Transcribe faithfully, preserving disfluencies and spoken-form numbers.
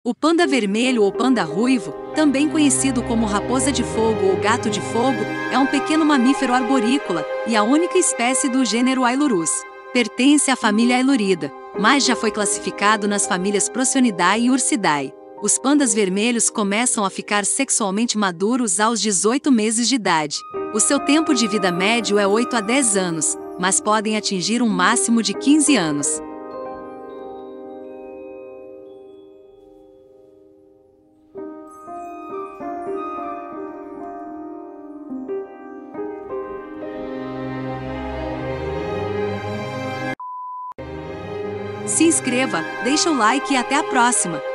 O panda vermelho ou panda ruivo, também conhecido como raposa de fogo ou gato de fogo, é um pequeno mamífero arborícola e a única espécie do gênero Ailurus. Pertence à família Ailurida, mas já foi classificado nas famílias Procyon e Ursidae. Os pandas vermelhos começam a ficar sexualmente maduros aos dezoito meses de idade. O seu tempo de vida médio é oito a dez anos, mas podem atingir um máximo de quinze anos. Se inscreva, deixa o like e até a próxima!